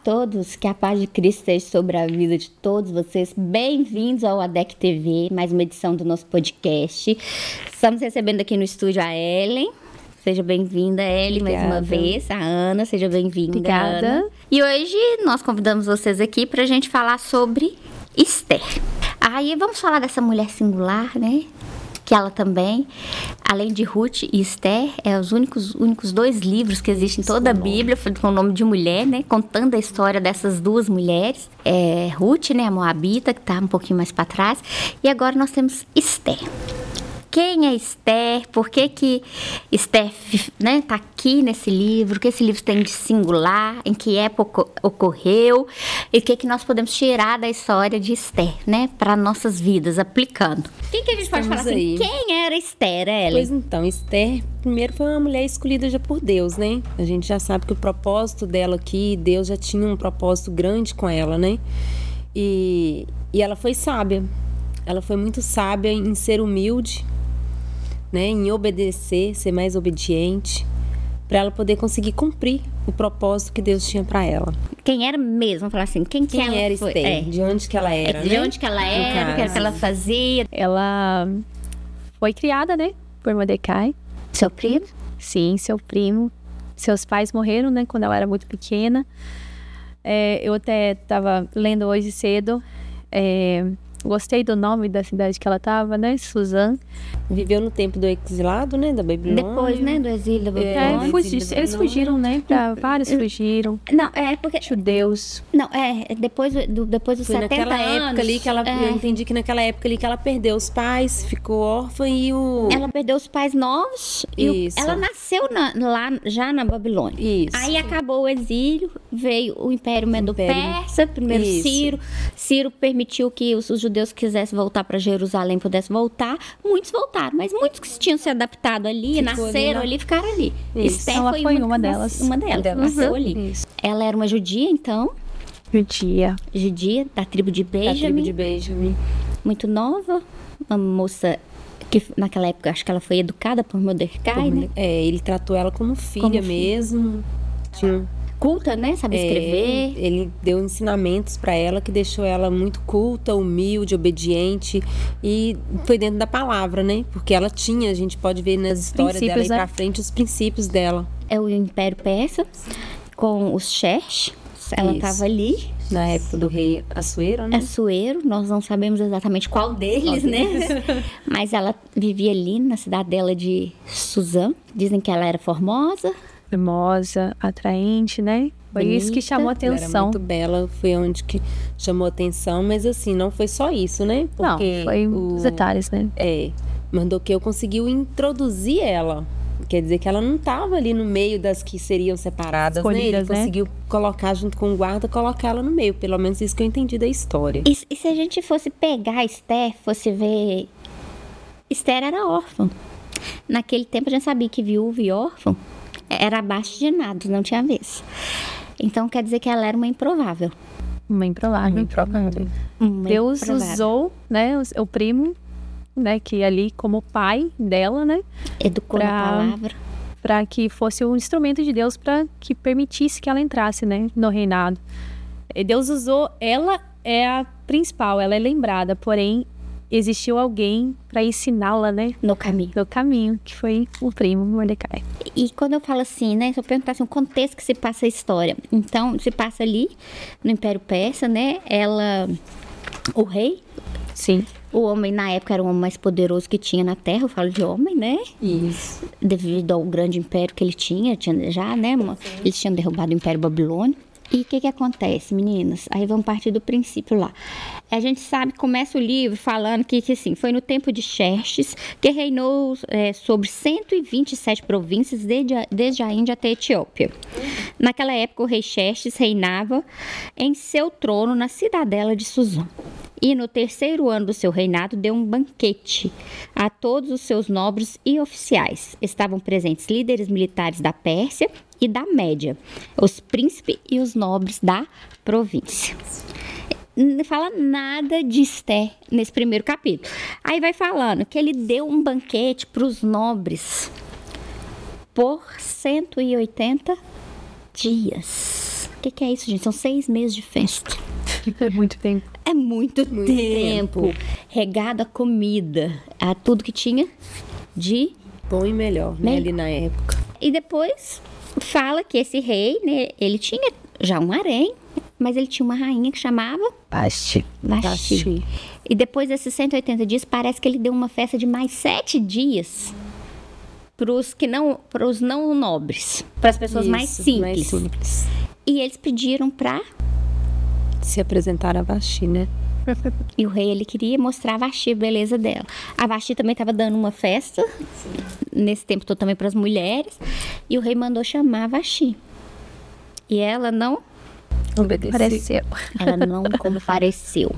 todos, que a paz de Cristo esteja sobre a vida de todos vocês. Bem-vindos ao ADEC TV, mais uma edição do nosso podcast. Estamos recebendo aqui no estúdio a Ellen. Seja bem-vinda, Ellen, mais uma vez. A Ana, seja bem-vinda. Obrigada. Ana. E hoje nós convidamos vocês aqui para a gente falar sobre Esther. Aí vamos falar dessa mulher singular, né? Que ela também, além de Ruth e Esther, é os únicos dois livros que existem em toda a Bíblia, com o nome de mulher, né? Contando a história dessas duas mulheres. Ruth, né? A Moabita, que está um pouquinho mais para trás. E agora nós temos Esther. Quem é Esther? Por que Esther, né, tá aqui nesse livro? O que esse livro tem de singular? Em que época ocorreu? E o que nós podemos tirar da história de Esther, né? Para nossas vidas, aplicando. Quem que a gente pode falar assim? Quem era Esther, Ellen? Pois então, Esther, primeiro foi uma mulher escolhida já por Deus, né? A gente já sabe que o propósito dela aqui, Deus já tinha um propósito grande com ela, né? E ela foi sábia. Ela foi muito sábia em ser humilde, né, em obedecer, ser mais obediente, para ela poder conseguir cumprir o propósito que Deus tinha para ela. Quem era mesmo? Vamos falar assim, quem ela era foi? Esther? De onde que ela era, de onde que ela era, o que era que ela fazia. Ela foi criada, né, por Mordecai. Seu primo? Sim, seu primo. Seus pais morreram, né, quando ela era muito pequena. Eu até estava lendo hoje cedo. Gostei do nome da cidade que ela estava, né? Suzã. Viveu no tempo do exilado, né? Da Babilônia. Depois, né? Do exílio da Babilônia. Eles fugiram, né? Vários fugiram. Não, porque... Judeus. Não, depois dos Foi 70 naquela anos. Época ali que ela... Eu entendi que naquela época ali que ela perdeu os pais, ficou órfã e Ela perdeu os pais novos. Isso. Ela nasceu lá já na Babilônia. Isso. Aí acabou o exílio, veio o Império Medo-Persa, primeiro Isso. Ciro. Ciro permitiu que os judeus quisessem voltar para Jerusalém, pudessem voltar. Muitos voltaram, mas muitos que tinham se adaptado ali, nasceram ali, ficaram ali. Esther Ela foi uma delas. Uma delas, nasceu ali. Isso. Ela era uma judia, então. Judia, da tribo de Benjamim. Muito nova, uma moça que naquela época, acho que ela foi educada por Mordecai, né? Ele tratou ela como filha mesmo. Tinha... Culta, né? Sabe escrever. Ele deu ensinamentos para ela que deixou ela muito culta, humilde, obediente, e foi dentro da palavra, né? Porque ela tinha, a gente pode ver nas histórias dela aí pra frente, os princípios dela. É o Império Persa, com os Xerxes. Ela estava ali. Na época do rei Assuero, né? Assuero, nós não sabemos exatamente qual deles, né? Mas ela vivia ali na cidade dela de Suzã. Dizem que ela era formosa, atraente, né? Foi bonita. Isso que chamou a atenção. Ela era muito bela, foi onde que chamou a atenção, mas assim, não foi só isso, né? Porque não, foi os detalhes, né? Mardoqueu conseguiu introduzir ela. Quer dizer que ela não estava ali no meio das que seriam separadas, né? Ele conseguiu colocar junto com o guarda, colocar ela no meio. Pelo menos isso que eu entendi da história. E se a gente fosse pegar a Esther, fosse ver... Esther era órfã. Naquele tempo a gente sabia que viúva e órfã era abaixo de nada, não tinha vez. Então quer dizer que ela era uma improvável. Uma improvável. Deus usou, né, o primo, né, que ali como pai dela, né, educou na palavra, para que fosse um instrumento de Deus para que permitisse que ela entrasse, né, no reinado. E Deus usou, ela é a principal, ela é lembrada, porém existiu alguém para ensiná-la, né? No caminho, que foi o primo Mordecai. E quando eu falo assim, né? Se eu perguntar assim, o contexto que se passa a história. Então, se passa ali, no Império Persa, né? O rei. Sim. O homem, na época, era o homem mais poderoso que tinha na Terra. Eu falo de homem, né? Isso. Devido ao grande império que ele tinha já, né? Eles tinham derrubado o Império Babilônio. E o que acontece, meninas? Aí vamos partir do princípio lá. A gente sabe, começa o livro falando que assim, foi no tempo de Xerxes, que reinou sobre 127 províncias, desde a Índia até a Etiópia. Naquela época, o rei Xerxes reinava em seu trono na cidadela de Suzã. E no 3º ano do seu reinado, deu um banquete a todos os seus nobres e oficiais. Estavam presentes líderes militares da Pérsia e da Média, os príncipes e os nobres da província. Não fala nada de Esther nesse primeiro capítulo. Aí vai falando que ele deu um banquete para os nobres por 180 dias. O que é isso, gente? São 6 meses de festa. É muito tempo. É muito tempo. Regado a comida, a tudo que tinha de Bom e melhor, né? Ali na época. E depois fala que esse rei, né, ele tinha já um harém, mas ele tinha uma rainha que chamava Vashti. E depois desses 180 dias, parece que ele deu uma festa de mais 7 dias para os não nobres, para as pessoas mais simples. E eles pediram para se apresentar a Vashti, né? E o rei, ele queria mostrar a Vashti, a beleza dela. A Vashti também estava dando uma festa, nesse tempo todo também para as mulheres, e o rei mandou chamar a Vashti. E ela não Obedeceu. Ela não compareceu.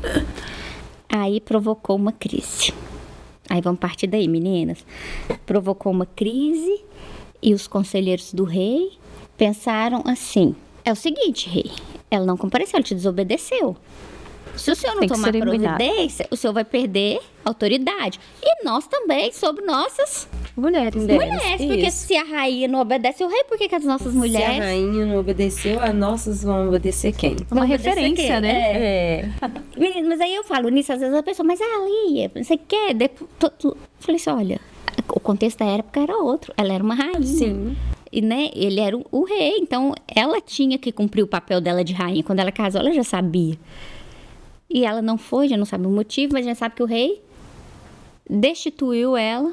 Aí provocou uma crise. Aí vamos partir daí, meninas. Provocou uma crise e os conselheiros do rei pensaram assim: é o seguinte, rei, ela não compareceu, ela te desobedeceu. Se o senhor não tomar providência, o senhor vai perder autoridade. E nós também, sobre nossas mulheres. Porque se a rainha não obedece o rei, por que as nossas mulheres... Se a rainha não obedeceu, as nossas vão obedecer quem? Uma referência, né? Menina, mas aí eu falo nisso, às vezes a pessoa, mas ali, você quer... Falei assim, olha, o contexto da época era outro. Ela era uma rainha. Sim. E, né, ele era o rei, então ela tinha que cumprir o papel dela de rainha. Quando ela casou, ela já sabia. E ela não foi, já não sabe o motivo, mas já sabe que o rei destituiu ela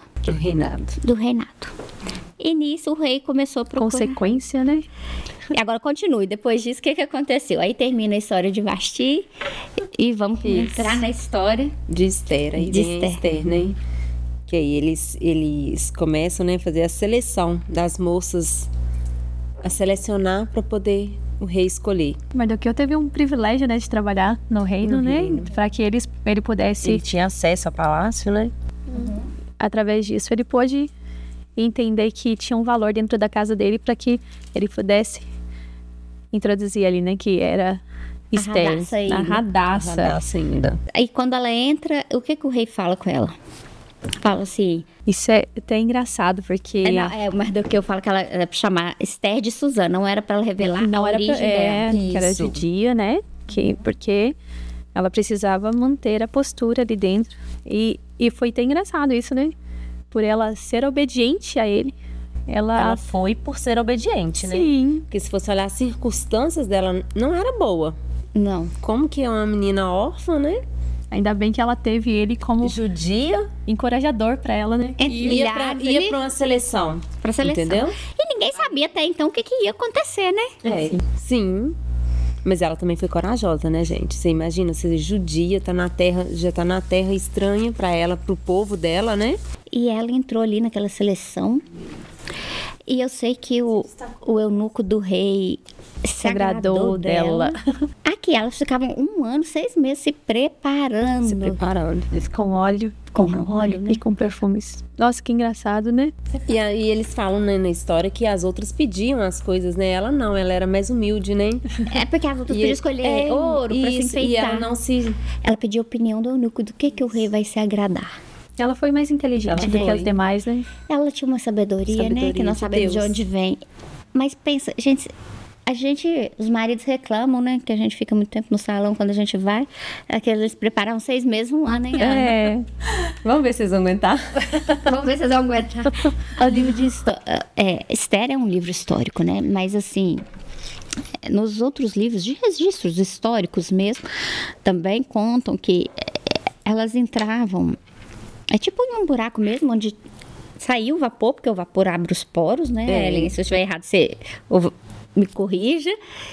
do reinado. E nisso o rei começou a procurar. Consequência, né? E agora continue. Depois disso, o que aconteceu? Aí termina a história de Vashti e vamos entrar na história de Esther. Aí vem a Esther, né? Que aí eles começam, né, a fazer a seleção das moças, a selecionar para poder o rei escolher. Mardoqueu teve um privilégio, né, de trabalhar no reino, né? Para que ele pudesse... Ele tinha acesso ao palácio, né? Através disso, ele pôde entender que tinha um valor dentro da casa dele para que ele pudesse introduzir ali, né? Que era Esther. A radaça ainda. Aí quando ela entra, o que o rei fala com ela? Fala assim... Isso é até engraçado, porque... o Mardoqueu fala que ela era pra chamar Esther de Suzã, não era pra ela revelar a origem dela. Que era judia, né? Porque ela precisava manter a postura ali dentro. E foi até engraçado isso, né? Por ela ser obediente a ele. Ela foi por ser obediente, né? Sim. Porque se fosse olhar as circunstâncias dela, não era boa. Não. Como que é uma menina órfã, né? Ainda bem que ela teve ele como judia, encorajador pra ela, né? Ia pra uma seleção. Pra seleção. Entendeu? E ninguém sabia até então o que ia acontecer, né? Sim. Mas ela também foi corajosa, né, gente? Você imagina, você judia, já tá na terra estranha pra ela, pro povo dela, né? E ela entrou ali naquela seleção. E eu sei que o eunuco do rei se agradou dela. Aqui, elas ficavam 1 ano, 6 meses se preparando. Com óleo. Né? E com perfumes. Nossa, que engraçado, né? E aí eles falam, né, na história que as outras pediam as coisas, né? Ela não, ela era mais humilde, né? É porque as outras podiam escolher ouro pra se enfeitar. E ela não se... Ela pediu a opinião do eunuco do que o rei vai se agradar. Ela foi mais inteligente do que as demais, né? Ela tinha uma sabedoria, né? Que nós sabemos de onde vem. Mas pensa, gente... os maridos reclamam, né? Que a gente fica muito tempo no salão quando a gente vai. É que eles preparam 6 meses, 1 ano, hein? Vamos ver se vocês vão aguentar. Vamos ver se vocês vão aguentar. O livro de Esther é um livro histórico, né? Mas assim, nos outros livros de registros históricos mesmo, também contam que elas entravam... É tipo em um buraco mesmo, onde saiu o vapor, porque o vapor abre os poros, né, Ellen? Se eu estiver errado, você me corrija.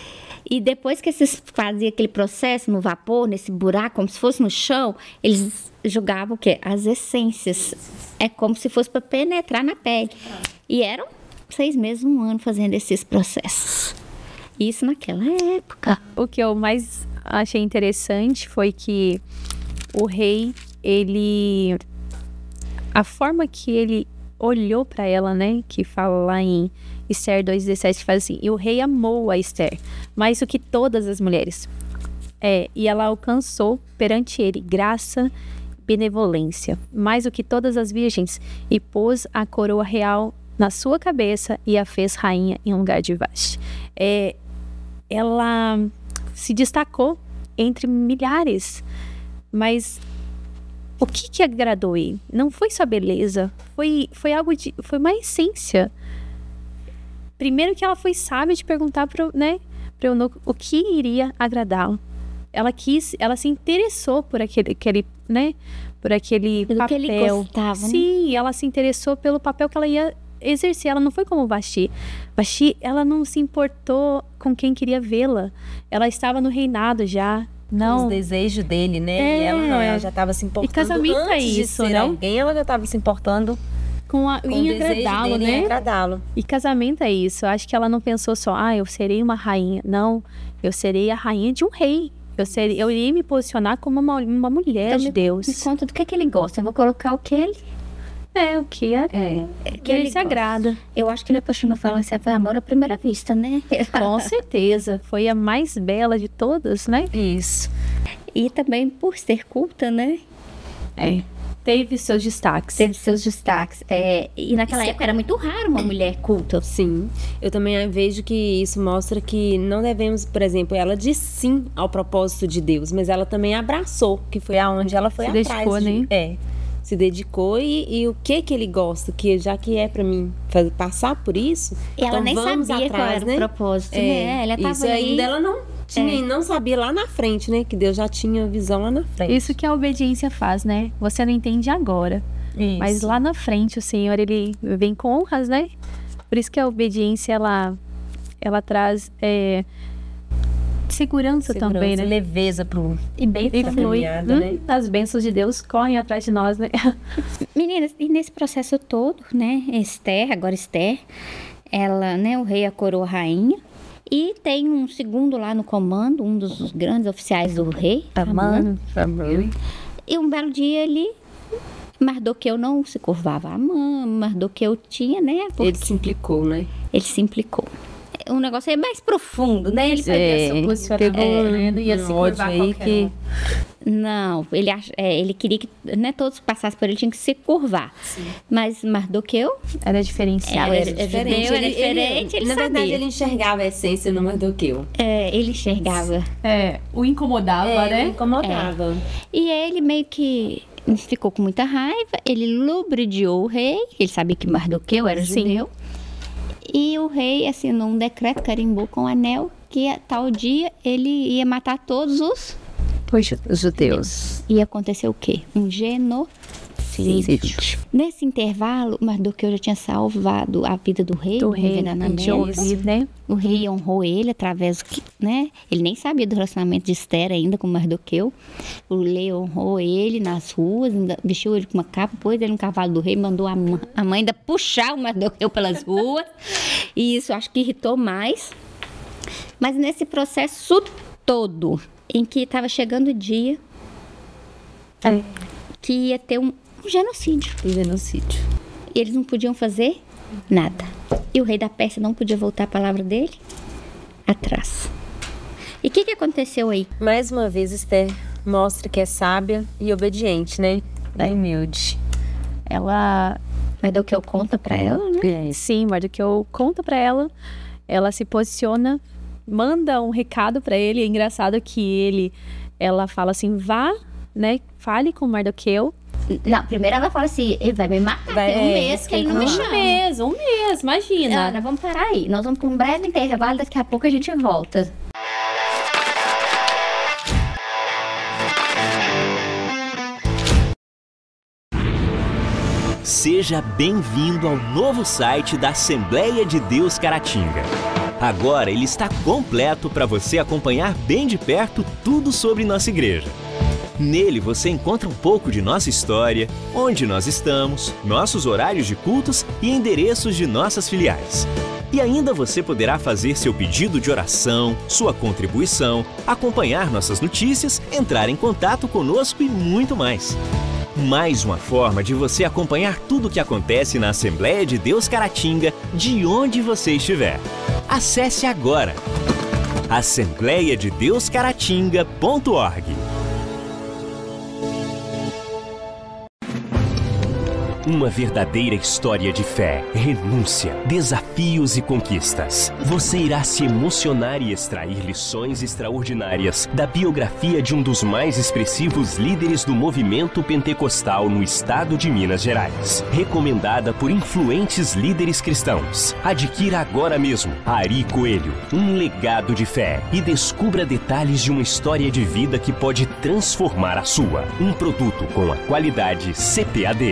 E depois que eles faziam aquele processo no vapor, nesse buraco, como se fosse no chão, eles jogavam o quê? As essências. É como se fosse para penetrar na pele. E eram 6 meses, 1 ano fazendo esses processos. Isso naquela época. O que eu mais achei interessante foi que o rei, a forma que ele olhou para ela, né? Que fala lá em Esther 2,17, que faz assim: e o rei amou a Esther mais do que todas as mulheres. E ela alcançou perante ele graça, benevolência, mais do que todas as virgens, e pôs a coroa real na sua cabeça e a fez rainha em lugar de Vashti. ela se destacou entre milhares. Mas o que agradou ele? Não foi só beleza, foi algo foi uma essência. Primeiro que ela foi sábia de perguntar para eunuco o que iria agradá-lo. Ela se interessou por aquele por aquele Pelo papel. que ele gostava, né? Sim, ela se interessou pelo papel que ela ia exercer. Ela não foi como Vasti. Vasti, ela não se importou com quem queria vê-la. Ela estava no reinado já. Não. Os desejos dele, né? É. E ela não, ela já estava se importando. E casamento antes é de isso, ser não? alguém, ela já estava se importando Com com o em desejo agradá-lo, dele em né? agradá-lo. E casamento é isso. Eu acho que ela não pensou só, eu serei uma rainha. Não, eu serei a rainha de um rei. Eu iria me posicionar como uma mulher Então, de Deus. Me conta do que ele gosta. Eu vou colocar o que ele... O que que ele se gosta. agrada. Eu acho que ele apaixonou falando assim, foi amor à primeira vista, né? Com certeza. Foi a mais bela de todas, né? Isso. E também por ser culta, né? Teve seus destaques. Teve seus destaques. E naquela época era muito raro uma mulher culta. Sim, eu também vejo que isso mostra que não devemos, por exemplo, ela disse sim ao propósito de Deus, mas ela também abraçou, que foi aonde ela foi Se atrás. dedicou, né? Se dedicou e o que ele gosta, que já que é pra mim passar por isso, E ela então nem vamos sabia atrás, qual era né? o propósito, né? Ela tava isso ali... ainda ela não tinha, não sabia lá na frente, né? Que Deus já tinha visão lá na frente. Isso que a obediência faz, né? Você não entende agora. Isso. Mas lá na frente o Senhor, ele vem com honras, né? Por isso que a obediência, ela traz segurança também, né? Leveza pro... E bem E flui. caminhada, né? As bênçãos de Deus correm atrás de nós, né? Meninas, e nesse processo todo, né? Esther, ela, né? O rei a coroa rainha. E tem um segundo lá no comando, um dos grandes oficiais do rei, Amã. E um belo dia Mardoqueu não se curvava a Amã, Mardoqueu tinha, né? Ele se implicou, né? Ele se implicou. Um negócio aí mais profundo, né? Ele Se posicionou, né? Não ia se curvar aí qualquer que... um. Não, ele queria que, né, todos que passassem por ele tinham que se curvar. Sim. Mas Mardoqueu Era diferenciado. era diferente, ele na verdade, sabia. ele enxergava a essência no Mardoqueu. Ele enxergava. O incomodava, Ele incomodava. E ele meio que ficou com muita raiva, ele lubridiou o rei, ele sabia que Mardoqueu era judeu. E o rei assinou um decreto, carimbou com o anel, que a tal dia ele ia matar todos os judeus. E aconteceu o quê? Um genocídio. Nesse intervalo, Mardoqueu já tinha salvado a vida do rei, de ouvir, né? O rei honrou ele através, né? Ele nem sabia do relacionamento de Esther ainda com Mardoqueu. O rei honrou ele nas ruas, ainda vestiu ele com uma capa, pôs ele no cavalo do rei, mandou a mãe ainda puxar o Mardoqueu pelas ruas. E isso acho que irritou mais. Mas nesse processo todo, em que estava chegando o dia que ia ter um genocídio. Genocídio. E eles não podiam fazer nada. E o rei da Pérsia não podia voltar a palavra dele atrás. E o que aconteceu aí? Mais uma vez, Esther mostra que é sábia e obediente, né? É humilde. Ela... Mardoqueu conta pra ela, né? Sim, Mardoqueu conta pra ela. Ela se posiciona, manda um recado pra ele. É engraçado que ela fala assim, vá, né? Fale com Mardoqueu. Não, primeiro ela fala assim, ele vai me matar. Tem um mês que ele não me chama. Um mês, imagina. Ana, vamos parar aí. Nós vamos para um breve intervalo, daqui a pouco a gente volta. Seja bem-vindo ao novo site da Assembleia de Deus Caratinga. Agora ele está completo para você acompanhar bem de perto tudo sobre nossa igreja. Nele você encontra um pouco de nossa história, onde nós estamos, nossos horários de cultos e endereços de nossas filiais. E ainda você poderá fazer seu pedido de oração, sua contribuição, acompanhar nossas notícias, entrar em contato conosco e muito mais. Mais uma forma de você acompanhar tudo o que acontece na Assembleia de Deus Caratinga, de onde você estiver. Acesse agora assembleiadedeuscaratinga.org. Uma verdadeira história de fé, renúncia, desafios e conquistas. Você irá se emocionar e extrair lições extraordinárias da biografia de um dos mais expressivos líderes do movimento pentecostal no estado de Minas Gerais. Recomendada por influentes líderes cristãos. Adquira agora mesmo Ari Coelho, um legado de fé, e descubra detalhes de uma história de vida que pode transformar a sua. Um produto com a qualidade CPAD.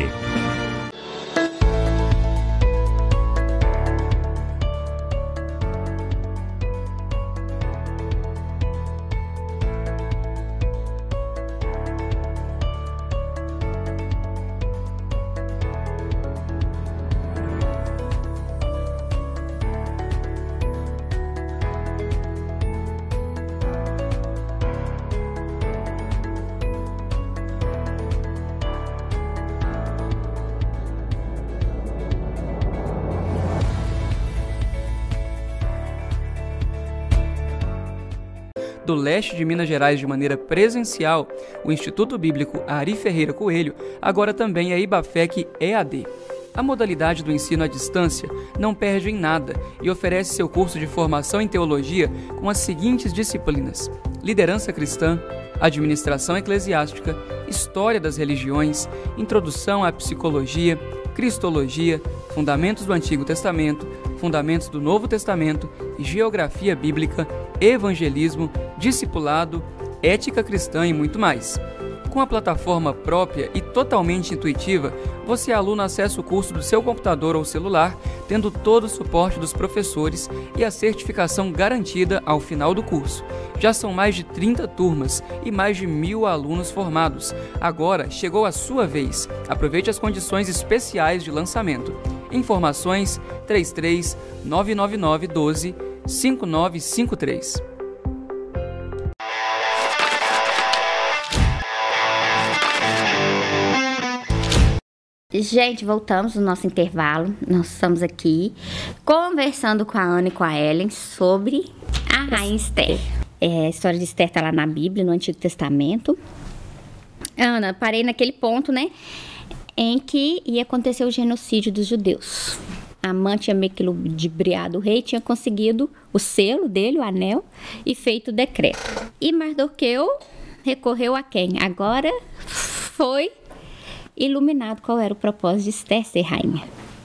Do leste de Minas Gerais de maneira presencial, o Instituto Bíblico Ari Ferreira Coelho agora também é IBAFEC EAD. A modalidade do ensino à distância não perde em nada e oferece seu curso de formação em teologia com as seguintes disciplinas: liderança cristã, administração eclesiástica, história das religiões, introdução à psicologia, cristologia, fundamentos do Antigo Testamento, fundamentos do Novo Testamento, geografia bíblica, evangelismo, discipulado, ética cristã e muito mais. Com a plataforma própria e totalmente intuitiva, você, aluno, acessa o curso do seu computador ou celular, tendo todo o suporte dos professores e a certificação garantida ao final do curso. Já são mais de 30 turmas e mais de 1.000 alunos formados. Agora chegou a sua vez. Aproveite as condições especiais de lançamento. Informações 33 999 12 5953. Gente, voltamos no nosso intervalo. Nós estamos aqui conversando com a Ana e com a Ellen sobre a Rainha Esther. A história de Esther está lá na Bíblia, no Antigo Testamento. Ana, parei naquele ponto, né, em que ia acontecer o genocídio dos judeus. Amã tinha meio que ludibriado o rei, tinha conseguido o selo dele, o anel, e feito o decreto. E Mardoqueu recorreu a quem? Agora foi iluminado qual era o propósito de Esther ser rainha.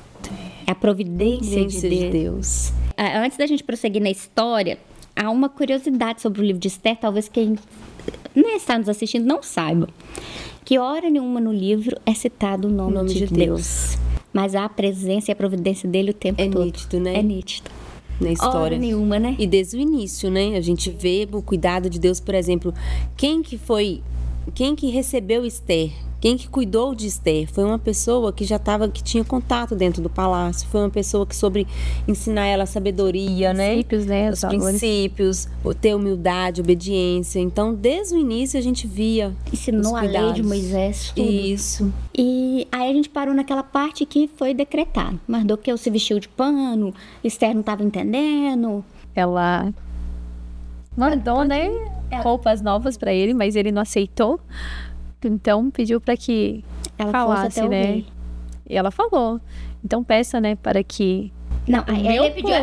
A providência de Deus. Antes da gente prosseguir na história, há uma curiosidade sobre o livro de Esther, talvez quem está nos assistindo não saiba. Que hora nenhuma no livro é citado o nome de Deus. Mas há a presença e a providência dele o tempo todo. É nítido, né? É nítido. Na história. Hora nenhuma, né? E desde o início, né? A gente vê o cuidado de Deus, por exemplo, quem que recebeu Esther? Quem que cuidou de Esther? Foi uma pessoa que que tinha contato dentro do palácio. Foi uma pessoa que soube ensinar ela a sabedoria, né? Princípios, né? Os princípios, ter humildade, obediência. Então, desde o início a gente via ensinou a lei de Moisés, tudo. Isso. E aí a gente parou naquela parte que foi decretado. Mardoqueu se vestiu de pano, Esther não estava entendendo. Ela mandou, né, roupas novas para ele, mas ele não aceitou. Então pediu para que ela falasse, fosse até né? o rei. E ela falou. Então peça, né, para que Não, aí ele pediu,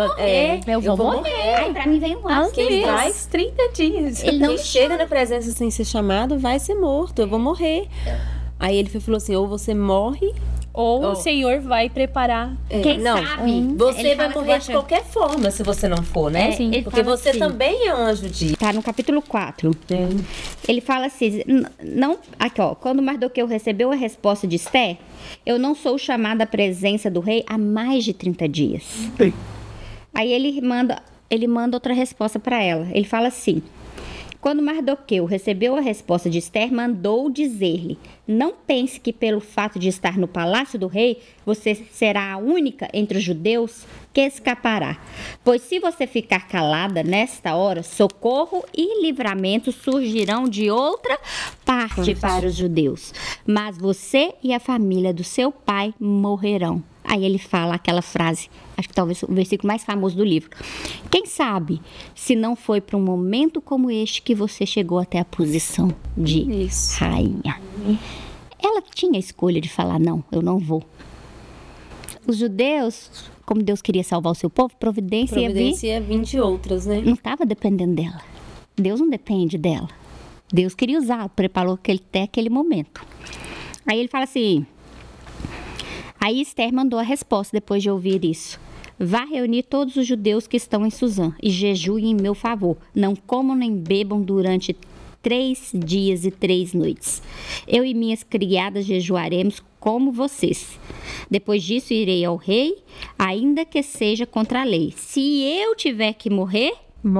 eu vou morrer. Aí pra mim veio um anjo. Quem vai, faz 30 dias. Ele não quem chega na presença sem ser chamado vai ser morto, eu vou morrer. Aí ele falou assim, ou você morre, Ou o Senhor vai preparar. Quem sabe? Você Ele vai fala morrer que de qualquer forma se você não for, né? Sim. Ele Porque fala você assim. também é anjo de... Tá no capítulo 4. Ele fala assim, não, aqui ó, quando Mardoqueu recebeu a resposta de Esther, eu não sou chamada à presença do rei há mais de 30 dias. Aí ele manda outra resposta para ela. Ele fala assim, quando Mardoqueu recebeu a resposta de Esther, mandou dizer-lhe, não pense que pelo fato de estar no palácio do rei, você será a única entre os judeus que escapará. Pois se você ficar calada nesta hora, socorro e livramento surgirão de outra parte para os judeus. Mas você e a família do seu pai morrerão. Aí ele fala aquela frase, acho que talvez o versículo mais famoso do livro. Quem sabe se não foi para um momento como este que você chegou até a posição de rainha. Ela tinha a escolha de falar, não, eu não vou. Os judeus, como Deus queria salvar o seu povo, providência ia vir de outras, né? não estava dependendo dela. Deus não depende dela. Deus queria usar, preparou até aquele momento. Aí ele fala assim, aí Esther mandou a resposta depois de ouvir isso. Vá reunir todos os judeus que estão em Suzã e jejuem em meu favor. Não comam nem bebam durante 3 dias e 3 noites. Eu e minhas criadas jejuaremos como vocês. Depois disso irei ao rei, ainda que seja contra a lei. Se eu tiver que morrer,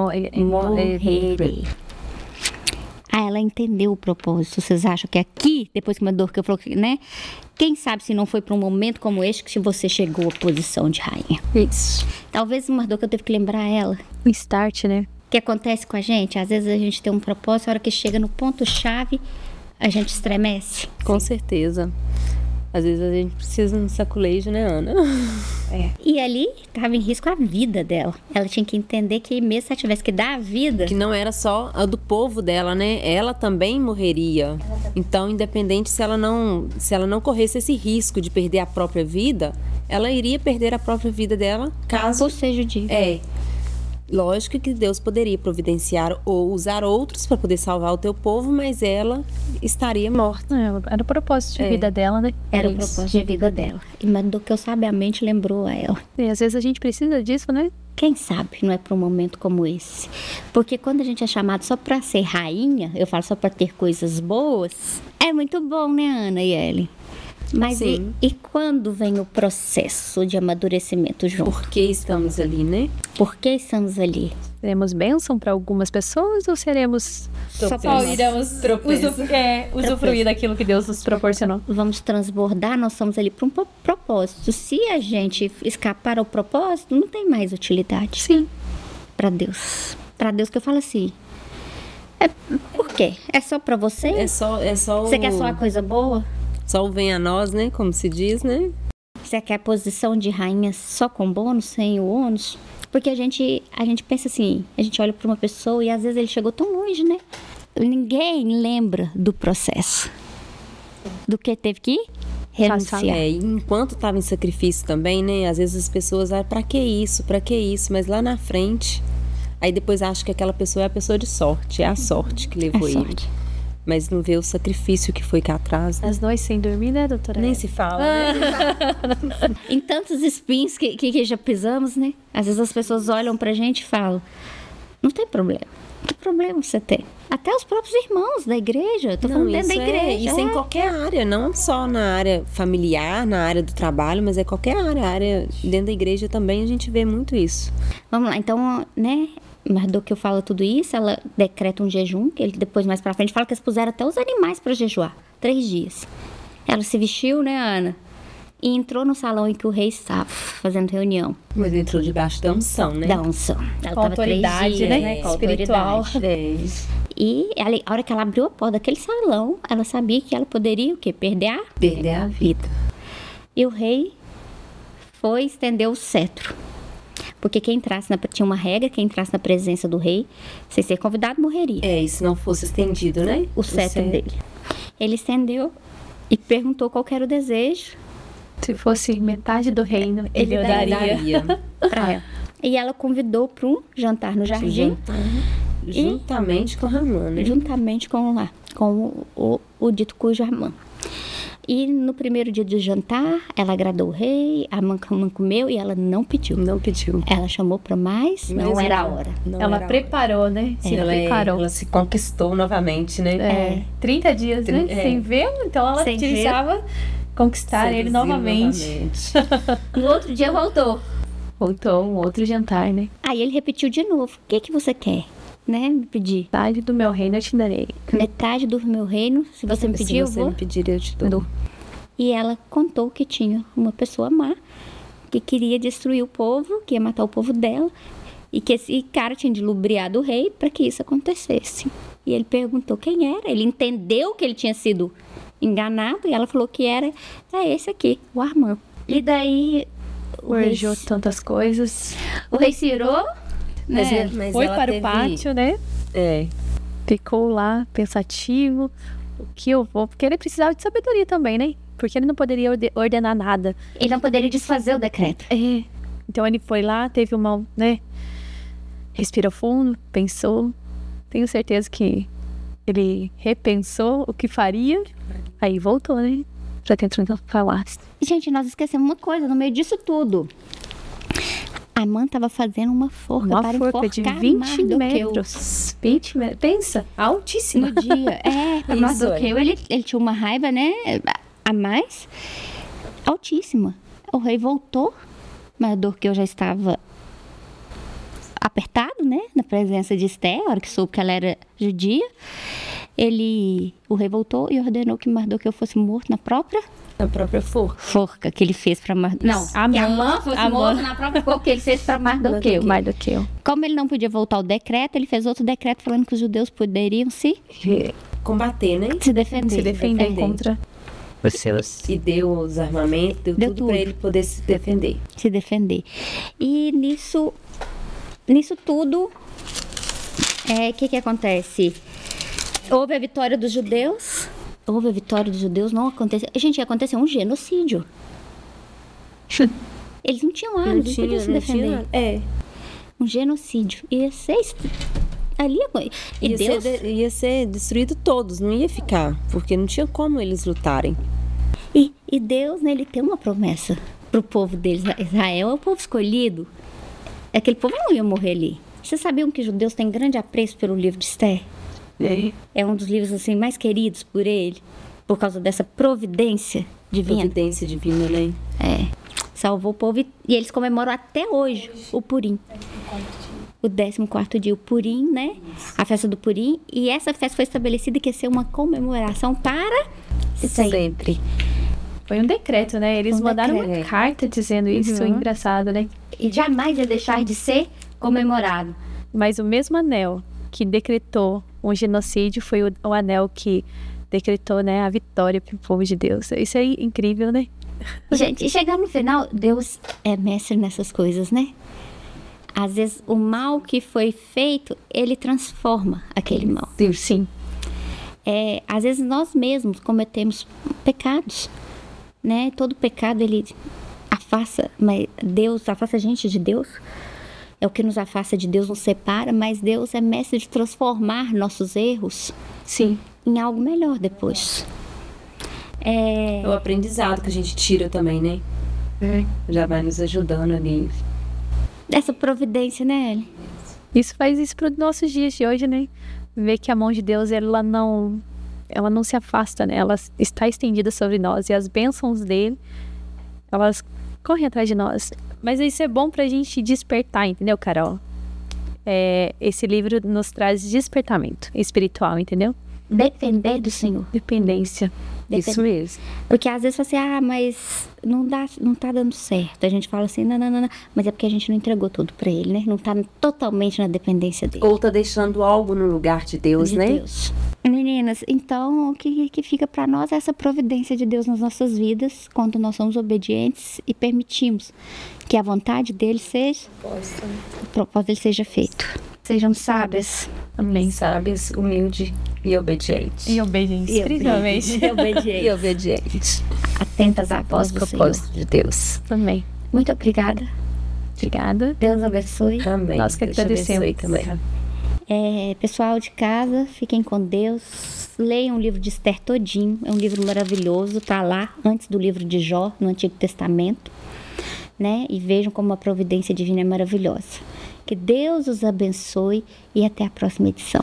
morrerei. Ah, ela entendeu o propósito. Vocês acham que aqui, depois que Mardoqueu falou que, né? Quem sabe se não foi para um momento como este que você chegou à posição de rainha. Isso. Talvez o Mardoqueu teve que lembrar ela. O start, né? O que acontece com a gente? Às vezes a gente tem um propósito, a hora que chega no ponto-chave, a gente estremece. Com certeza. Às vezes a gente precisa de um saculejo, né, Ana? E ali estava em risco a vida dela. Ela tinha que entender que mesmo se ela tivesse que dar a vida... Que não era só a do povo dela, né? Ela também morreria. Então, independente se ela não corresse esse risco de perder a própria vida, ela iria perder a própria vida dela caso... Por ser judia. Lógico que Deus poderia providenciar ou usar outros para poder salvar o teu povo, mas ela estaria morta. Era o propósito de vida dela, né? Era o propósito de vida dela. E Mardoqueu sabiamente lembrou a ela. E às vezes a gente precisa disso, né? Quem sabe não é para um momento como esse. Porque quando a gente é chamado só para ser rainha, eu falo só para ter coisas boas, é muito bom, né, Ana e Ellen? Mas e quando vem o processo de amadurecimento junto? Por que estamos ali, né? Por que estamos ali? Seremos bênção para algumas pessoas ou seremos Só iremos usufruir daquilo que Deus nos proporcionou? Vamos transbordar, nós estamos ali para um propósito. Se a gente escapar ao propósito, não tem mais utilidade. Sim. Para Deus. Para Deus que eu falo assim. Por quê? É só para você? É só Você quer só a coisa boa? Só o vem a nós, né? Como se diz, né? Você quer a posição de rainha só com bônus, sem o ônus? Porque a gente pensa assim, a gente olha para uma pessoa e às vezes ele chegou tão longe, né? Ninguém lembra do processo. Do que teve que renunciar. E enquanto estava em sacrifício também, né? Às vezes as pessoas olham, pra que isso? Mas lá na frente, aí depois acham que aquela pessoa é a pessoa de sorte. É a sorte que levou ele. Mas não vê o sacrifício que foi cá atrás. Né? As noites sem dormir, né, doutora? Nem se fala, né? Em tantos espinhos que já pisamos, né? Às vezes as pessoas olham pra gente e falam, não tem problema. Que problema você tem? Até os próprios irmãos da igreja. Eu tô falando dentro da igreja. Isso em qualquer área, não só na área familiar, na área do trabalho, mas é qualquer área. Dentro da igreja também a gente vê muito isso. Vamos lá, então, né? Mardoqueu fala tudo isso, ela decreta um jejum, que ele depois mais pra frente fala que eles puseram até os animais para jejuar, 3 dias. Ela se vestiu, né, Ana? E entrou no salão em que o rei estava fazendo reunião. Mas entrou debaixo da unção, né? Da unção. Ela com autoridade, 3 dias, né? Com espiritual. E a hora que ela abriu a porta daquele salão, ela sabia que ela poderia o quê? Perder a vida. E o rei foi estender o cetro. Porque quem entrasse tinha uma regra, quem entrasse na presença do rei, sem ser convidado, morreria. E se não fosse estendido, né? O cetro dele. Ele estendeu e perguntou qual era o desejo. Se fosse metade do reino, ele daria para ela. E ela convidou para um jantar no jardim. Juntamente com Ramã, né? Juntamente com o dito cujo Ramã. E no primeiro dia do jantar, ela agradou o rei, a Amã comeu e ela não pediu. Não pediu. Ela chamou para mais, não era a hora. Ela preparou, né? Ela se conquistou novamente, né? 30 dias, né? Sem vê-lo, então ela precisava conquistar ele novamente. No outro dia voltou. Voltou, um outro jantar, né? Aí ele repetiu de novo, o que você quer? Né, me pedir. Metade do meu reino eu te darei. Metade do meu reino, se você me pedir, eu vou. Se você me pedir, eu te dou. E ela contou que tinha uma pessoa má, que queria destruir o povo, que ia matar o povo dela, e que esse cara tinha lubriado o rei para que isso acontecesse. E ele perguntou quem era, ele entendeu que ele tinha sido enganado, e ela falou que era esse aqui, o Armã. E daí... Urgiu tantas coisas. O rei cirou... Mas foi para o pátio, né? É. Ficou lá, pensativo, o que eu vou... Porque ele precisava de sabedoria também, né? Porque ele não poderia ordenar nada. Ele não poderia desfazer o decreto. É. Então ele foi lá, teve uma, né? Respirou fundo, pensou. Tenho certeza que ele repensou o que faria. Aí voltou, né? Pra tentar falar. Gente, nós esquecemos uma coisa no meio disso tudo. A mãe estava fazendo uma forca para forca de 20 metros. 20 metros. Pensa, altíssima. No dia. Para Mardoqueu, ele tinha uma raiva, né? A mais. Altíssima. O rei voltou. Mardoqueu já estava apertado, né? Na presença de Esther, a hora que soube que ela era judia. O rei voltou e ordenou que Mardoqueu fosse morto na própria forca que ele fez para Mardoqueu. Não, que Amã fosse morto na própria forca que ele fez para Mardoqueu. Como ele não podia voltar ao decreto, ele fez outro decreto falando que os judeus poderiam se combater, né? Se defender contra os seus. E deu os armamentos, deu tudo para ele poder se defender. E nisso tudo, o que acontece? Houve a vitória dos judeus, não aconteceu. Gente, aconteceu um genocídio. Eles não tinham armas, eles podiam se defender. Um genocídio. Ia ser ali. E Deus ia ser destruído todos, não ia ficar, porque não tinha como eles lutarem. E Deus, né, ele tem uma promessa pro povo deles. Israel é o povo escolhido. Aquele povo não ia morrer ali. Vocês sabiam que os judeus têm grande apreço pelo livro de Esther? É um dos livros assim mais queridos por ele, por causa dessa providência divina. Providência divina, né? Salvou o povo e eles comemoram até hoje o Purim. O 14º dia, o Purim, né? A festa do Purim. E essa festa foi estabelecida que ia ser uma comemoração para sempre. Foi um decreto, né? Eles mandaram uma carta dizendo isso. Engraçado, né? E jamais ia deixar de ser comemorado. Mas o mesmo anel que decretou um genocídio foi o anel que decretou, né, a vitória para o povo de Deus. Isso é incrível, né? Gente, e chegar no final, Deus é mestre nessas coisas, né? Às vezes o mal que foi feito, ele transforma aquele mal. Sim. Às vezes nós mesmos cometemos pecados, né? Todo pecado, ele afasta, mas Deus afasta a gente de Deus. É o que nos afasta de Deus, nos separa, mas Deus é mestre de transformar nossos erros em algo melhor depois. É o aprendizado que a gente tira também, né? Já vai nos ajudando ali. Essa providência, né? Isso faz isso para os nossos dias de hoje, né? Ver que a mão de Deus, ela não se afasta, né? Ela está estendida sobre nós e as bênçãos dele, elas correm atrás de nós. Mas isso é bom pra gente despertar, entendeu, Carol? Esse livro nos traz despertamento espiritual, entendeu? Depender do Senhor. Dependência. Isso mesmo. Porque às vezes você mas não tá dando certo. A gente fala assim, não. Mas é porque a gente não entregou tudo pra ele, né? Não tá totalmente na dependência dele. Ou tá deixando algo no lugar de Deus, né? Deus. Meninas, então o que fica pra nós é essa providência de Deus nas nossas vidas, quando nós somos obedientes e permitimos que a vontade dele seja, o propósito dele seja feito. Sejamos sábias. Amém. Sábias, humildes e obedientes. E obedientes, principalmente. E obedientes. Atentas à voz do propósito de Deus. Também. Muito obrigada. Obrigada. Deus abençoe. Amém. Nós que agradecemos também. Pessoal de casa, fiquem com Deus. Leiam o livro de Esther todinho. É um livro maravilhoso. Tá lá antes do livro de Jó, no Antigo Testamento, né? E vejam como a providência divina é maravilhosa. Que Deus os abençoe e até a próxima edição.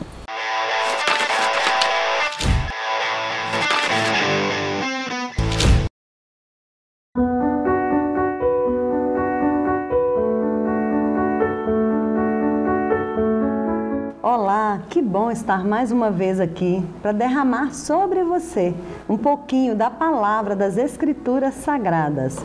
Olá, que bom estar mais uma vez aqui para derramar sobre você um pouquinho da palavra das Escrituras Sagradas.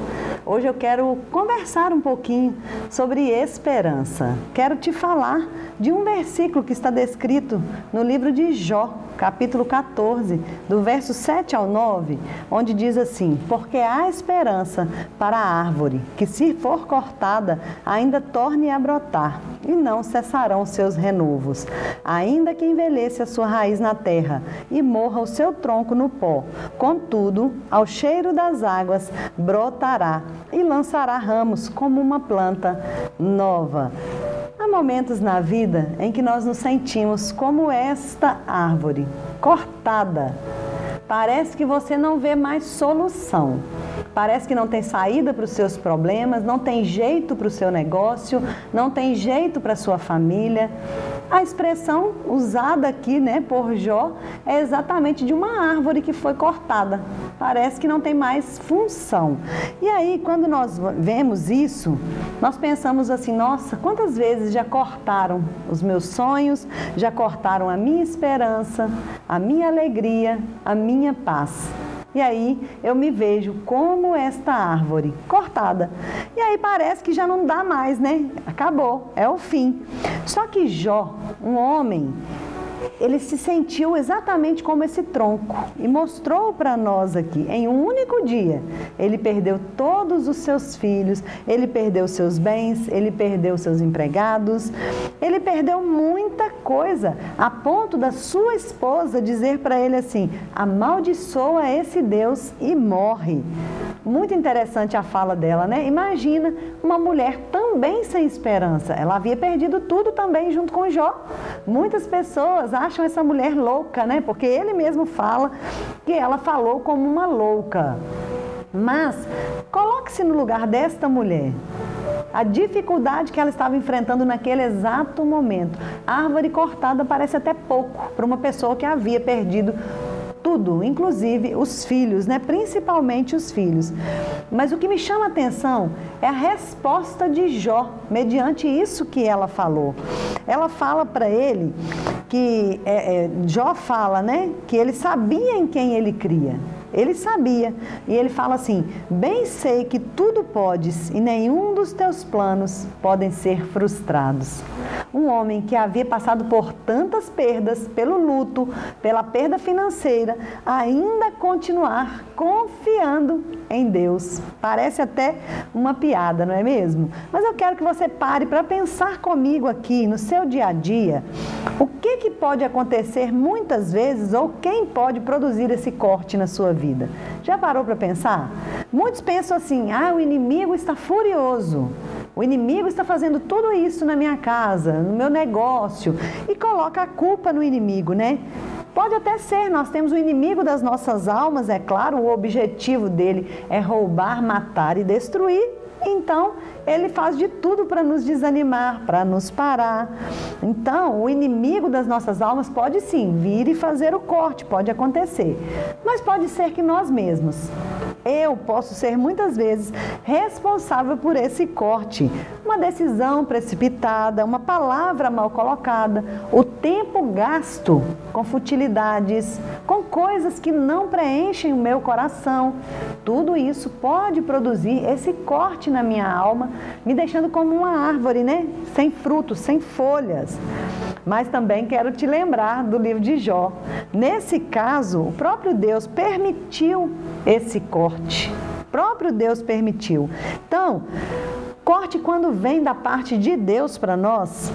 Hoje eu quero conversar um pouquinho sobre esperança. Quero te falar de um versículo que está descrito no livro de Jó, capítulo 14, do verso 7 ao 9, onde diz assim: porque há esperança para a árvore, que se for cortada, ainda torne a brotar, e não cessarão seus renovos. Ainda que envelheça a sua raiz na terra, e morra o seu tronco no pó, contudo, ao cheiro das águas, brotará, e lançará ramos como uma planta nova. Há momentos na vida em que nós nos sentimos como esta árvore, cortada. Parece que você não vê mais solução. Parece que não tem saída para os seus problemas, não tem jeito para o seu negócio, não tem jeito para a sua família. A expressão usada aqui, por Jó é exatamente de uma árvore que foi cortada. Parece que não tem mais função. E aí, quando nós vemos isso, nós pensamos assim: nossa, quantas vezes já cortaram os meus sonhos, já cortaram a minha esperança, a minha alegria, a minha paz. E aí eu me vejo como esta árvore cortada. E aí parece que já não dá mais, Acabou, é o fim. Só que Jó, um homem, ele se sentiu exatamente como esse tronco e mostrou para nós aqui, em um único dia, ele perdeu todos os seus filhos, ele perdeu seus bens, ele perdeu seus empregados, ele perdeu muita coisa, a ponto da sua esposa dizer para ele assim: amaldiçoa esse Deus e morre. Muito interessante a fala dela, Imagina uma mulher também sem esperança. Ela havia perdido tudo também junto com Jó. Muitas pessoas acham essa mulher louca, Porque ele mesmo fala que ela falou como uma louca. Mas coloque-se no lugar desta mulher. A dificuldade que ela estava enfrentando naquele exato momento. A árvore cortada parece até pouco para uma pessoa que havia perdido tudo, inclusive os filhos, Principalmente os filhos. Mas o que me chama a atenção é a resposta de Jó, mediante isso que ela falou. Ela fala para ele que, Jó fala, que ele sabia em quem ele cria. Ele sabia, e ele fala assim: bem sei que tudo podes e nenhum dos teus planos podem ser frustrados. Um homem que havia passado por tantas perdas, pelo luto, pela perda financeira, ainda continuar confiando em Deus. Parece até uma piada, não é mesmo? Mas eu quero que você pare para pensar comigo aqui no seu dia a dia, o que pode acontecer muitas vezes, ou quem pode produzir esse corte na sua vida. Já parou para pensar? Muitos pensam assim: o inimigo está furioso, o inimigo está fazendo tudo isso na minha casa, no meu negócio, e coloca a culpa no inimigo, Pode até ser, nós temos o inimigo das nossas almas, é claro, o objetivo dele é roubar, matar e destruir. Então, ele faz de tudo para nos desanimar, para nos parar. Então, o inimigo das nossas almas pode sim vir e fazer o corte, pode acontecer. Mas pode ser que nós mesmos, eu posso ser muitas vezes responsável por esse corte. Uma decisão precipitada, uma palavra mal colocada, o tempo gasto com futilidades, com coisas que não preenchem o meu coração. Tudo isso pode produzir esse corte na minha alma, me deixando como uma árvore, Sem frutos, sem folhas. Mas também quero te lembrar do livro de Jó. Nesse caso, o próprio Deus permitiu esse corte. O próprio Deus permitiu. Então, corte, quando vem da parte de Deus para nós,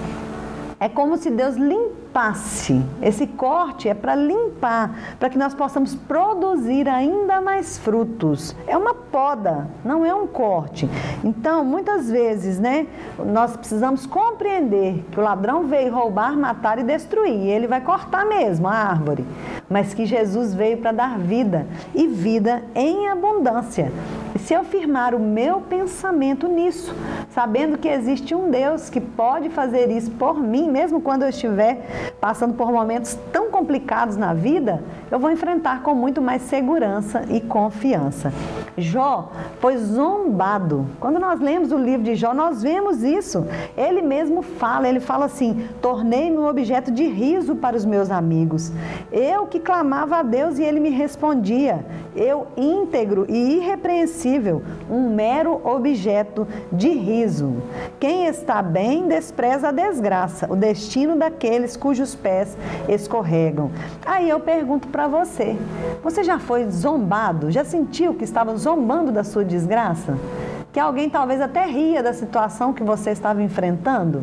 é como se Deus limpasse. Esse corte é para limpar, para que nós possamos produzir ainda mais frutos. É uma poda, não é um corte. Então, muitas vezes, nós precisamos compreender que o ladrão veio roubar, matar e destruir. E ele vai cortar mesmo a árvore. Mas que Jesus veio para dar vida, e vida em abundância. E se eu firmar o meu pensamento nisso, sabendo que existe um Deus que pode fazer isso por mim, mesmo quando eu estiver passando por momentos tão complicados na vida, eu vou enfrentar com muito mais segurança e confiança. Jó foi zombado. Quando nós lemos o livro de Jó, nós vemos isso. Ele mesmo fala, ele fala assim: tornei-me um objeto de riso para os meus amigos. Eu que clamava a Deus e ele me respondia. Eu, íntegro e irrepreensível, um mero objeto de riso. Quem está bem despreza a desgraça, o destino daqueles cujos pés escorregam. Aí eu pergunto para você: você já foi zombado? Já sentiu que estava zombando da sua desgraça? Que alguém talvez até ria da situação que você estava enfrentando?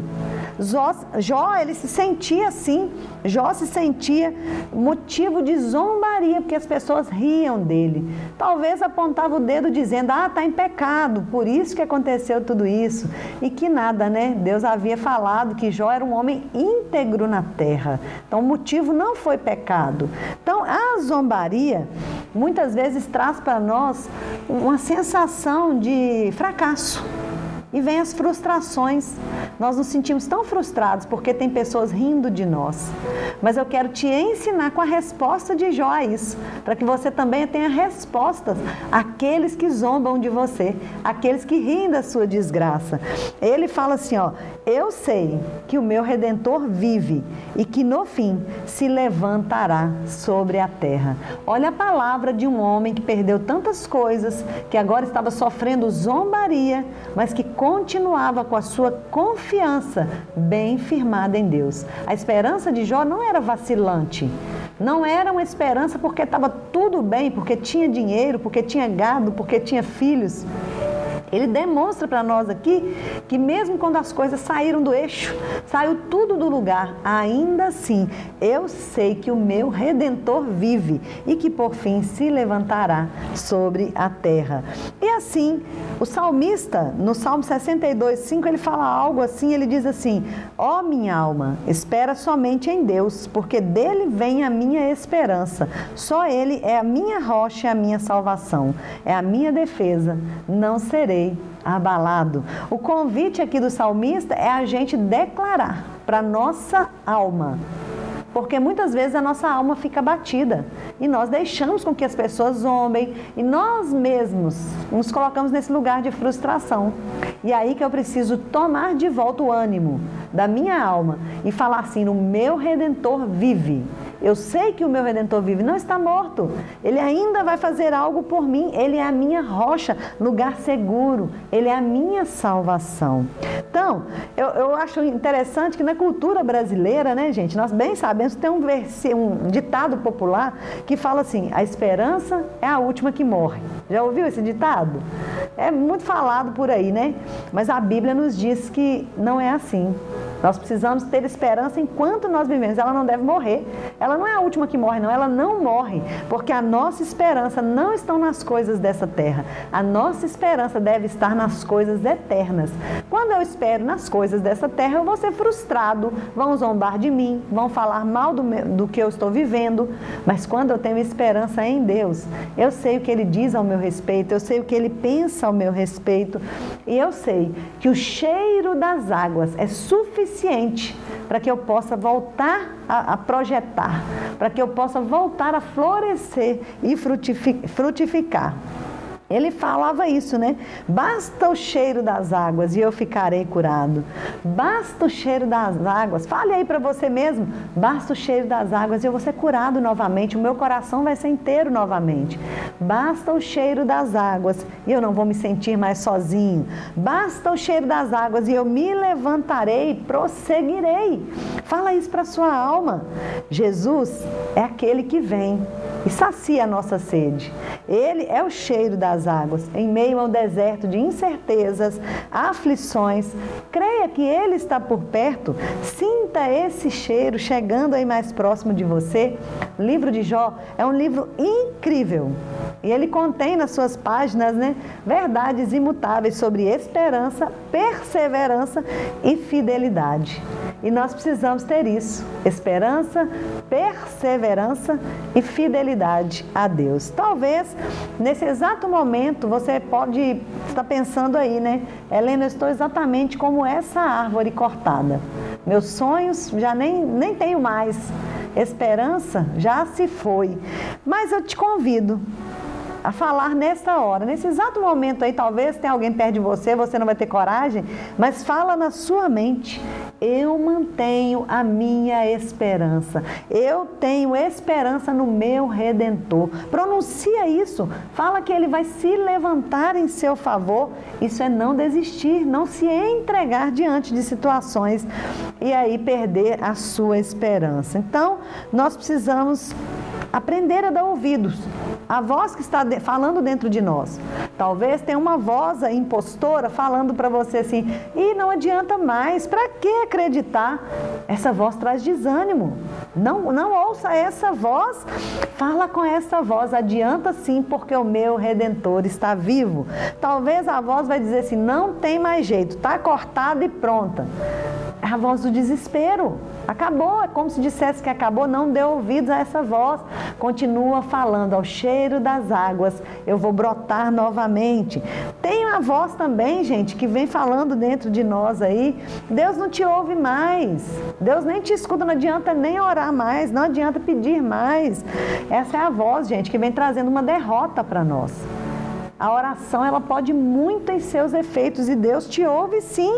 Jó, ele se sentia assim. Jó se sentia motivo de zombaria, porque as pessoas riam dele. Talvez apontava o dedo dizendo: ah, está em pecado, por isso que aconteceu tudo isso. E que nada, né? Deus havia falado que Jó era um homem íntegro na terra. Então o motivo não foi pecado. Então a zombaria muitas vezes traz para nós uma sensação de fracasso. E vem as frustrações. Nós nos sentimos tão frustrados porque tem pessoas rindo de nós. Mas eu quero te ensinar com a resposta de Jó a isso, para que você também tenha respostas àqueles que zombam de você, àqueles que riem da sua desgraça. Ele fala assim, ó: eu sei que o meu Redentor vive e que no fim se levantará sobre a terra. Olha a palavra de um homem que perdeu tantas coisas, que agora estava sofrendo zombaria, mas que continuava com a sua confiança bem firmada em Deus. A esperança de Jó não era vacilante. Não era uma esperança porque estava tudo bem, porque tinha dinheiro, porque tinha gado, porque tinha filhos. Ele demonstra para nós aqui que mesmo quando as coisas saíram do eixo, saiu tudo do lugar, ainda assim, eu sei que o meu Redentor vive e que por fim se levantará sobre a terra. E assim, o salmista, no Salmo 62:5, ele fala algo assim, ele diz assim: ó minha alma, espera somente em Deus, porque dele vem a minha esperança. Só ele é a minha rocha e a minha salvação. É a minha defesa, não serei abalado. O convite aqui do salmista é a gente declarar para nossa alma, porque muitas vezes a nossa alma fica abatida e nós deixamos com que as pessoas zombem e nós mesmos nos colocamos nesse lugar de frustração. E aí que eu preciso tomar de volta o ânimo da minha alma e falar assim: o meu Redentor vive. Eu sei que o meu Redentor vive, não está morto. Ele ainda vai fazer algo por mim. Ele é a minha rocha, lugar seguro. Ele é a minha salvação. Então, eu acho interessante que na cultura brasileira, né, gente, nós bem sabemos que tem um ditado popular que fala assim: a esperança é a última que morre. Já ouviu esse ditado? É muito falado por aí, né? Mas a Bíblia nos diz que não é assim. Nós precisamos ter esperança enquanto nós vivemos. Ela não deve morrer. Ela não é a última que morre, não. Ela não morre, porque a nossa esperança não está nas coisas dessa terra. A nossa esperança deve estar nas coisas eternas. Quando eu espero nas coisas dessa terra, eu vou ser frustrado. Vão zombar de mim, vão falar mal do que eu estou vivendo. Mas quando eu tenho esperança em Deus, eu sei o que Ele diz ao meu respeito, eu sei o que Ele pensa ao meu respeito. E eu sei que o cheiro das águas é suficiente para que eu possa voltar a projetar, para que eu possa voltar a florescer e frutificar. Ele falava isso, né? Basta o cheiro das águas e eu ficarei curado. Basta o cheiro das águas. Fale aí para você mesmo. Basta o cheiro das águas e eu vou ser curado novamente. O meu coração vai ser inteiro novamente. Basta o cheiro das águas e eu não vou me sentir mais sozinho. Basta o cheiro das águas e eu me levantarei e prosseguirei. Fala isso para sua alma. Jesus é aquele que vem e sacia a nossa sede. Ele é o cheiro das águas, em meio ao deserto de incertezas, aflições. Creia que Ele está por perto. Sinta esse cheiro chegando aí mais próximo de você. O livro de Jó é um livro incrível. E ele contém nas suas páginas, né, verdades imutáveis sobre esperança, perseverança e fidelidade. E nós precisamos ter isso: esperança, perseverança e fidelidade a Deus. Talvez nesse exato momento você pode estar pensando aí, né? Helena, eu estou exatamente como essa árvore cortada. Meus sonhos já nem tenho mais. Esperança já se foi. Mas eu te convido a falar nessa hora, nesse exato momento aí, talvez tenha alguém perto de você, você não vai ter coragem, mas fala na sua mente: eu mantenho a minha esperança, eu tenho esperança no meu Redentor. Pronuncia isso, fala que Ele vai se levantar em seu favor. Isso é não desistir, não se entregar diante de situações e aí perder a sua esperança. Então, nós precisamos aprender a dar ouvidos à voz que está falando dentro de nós. Talvez tenha uma voz impostora falando para você assim: e não adianta mais, para que acreditar? Essa voz traz desânimo. Não ouça essa voz, fala com essa voz: adianta sim, porque o meu Redentor está vivo. Talvez a voz vai dizer assim: não tem mais jeito, está cortada e pronta. É a voz do desespero. Acabou, é como se dissesse que acabou. Não dê ouvidos a essa voz. Continua falando: ao cheiro das águas eu vou brotar novamente. Tem uma voz também, gente, que vem falando dentro de nós aí: Deus não te ouve mais, Deus nem te escuta, não adianta nem orar mais, não adianta pedir mais. Essa é a voz, gente, que vem trazendo uma derrota para nós. A oração, ela pode muito em seus efeitos e Deus te ouve sim.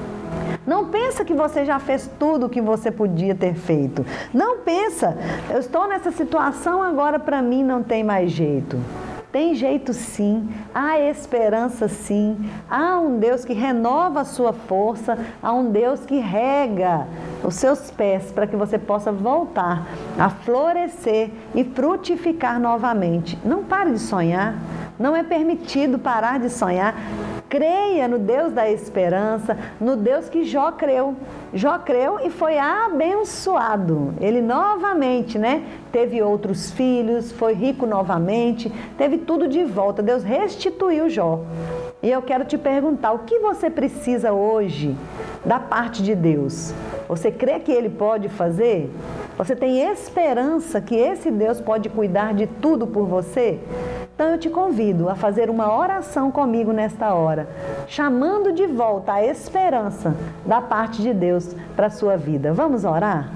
Não pensa que você já fez tudo o que você podia ter feito. Não pensa: eu estou nessa situação agora, para mim não tem mais jeito. Tem jeito sim, há esperança sim, há um Deus que renova a sua força, há um Deus que rega os seus pés para que você possa voltar a florescer e frutificar novamente. Não pare de sonhar, não é permitido parar de sonhar. Creia no Deus da esperança, no Deus que Jó creu. Jó creu e foi abençoado. Ele novamente, teve outros filhos, foi rico novamente, teve tudo de volta. Deus restituiu Jó. E eu quero te perguntar: o que você precisa hoje da parte de Deus? Você crê que Ele pode fazer? Você tem esperança que esse Deus pode cuidar de tudo por você? Então eu te convido a fazer uma oração comigo nesta hora, chamando de volta a esperança da parte de Deus para a sua vida. Vamos orar?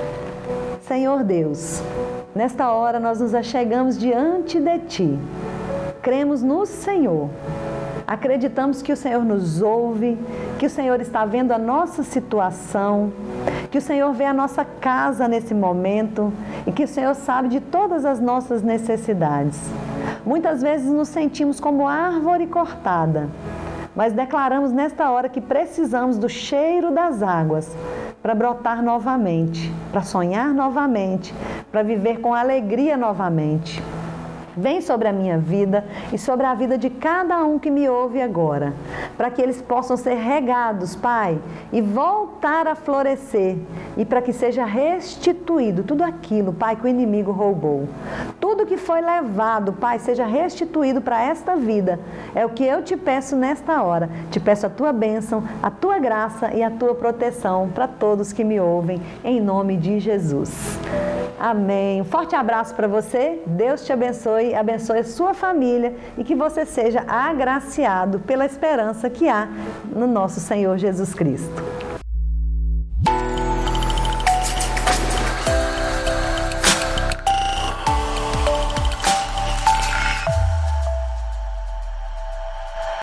Senhor Deus, nesta hora nós nos achegamos diante de Ti. Cremos no Senhor. Acreditamos que o Senhor nos ouve, que o Senhor está vendo a nossa situação, que o Senhor vê a nossa casa nesse momento e que o Senhor sabe de todas as nossas necessidades. Muitas vezes nos sentimos como árvore cortada, mas declaramos nesta hora que precisamos do cheiro das águas para brotar novamente, para sonhar novamente, para viver com alegria novamente. Vem sobre a minha vida e sobre a vida de cada um que me ouve agora, para que eles possam ser regados, Pai, e voltar a florescer, e para que seja restituído tudo aquilo, Pai, que o inimigo roubou. Tudo que foi levado, Pai, seja restituído para esta vida. É o que eu te peço nesta hora. Te peço a Tua bênção, a Tua graça e a Tua proteção para todos que me ouvem, em nome de Jesus. Amém. Um forte abraço para você. Deus te abençoe, abençoe a sua família e que você seja agraciado pela esperança que há no nosso Senhor Jesus Cristo.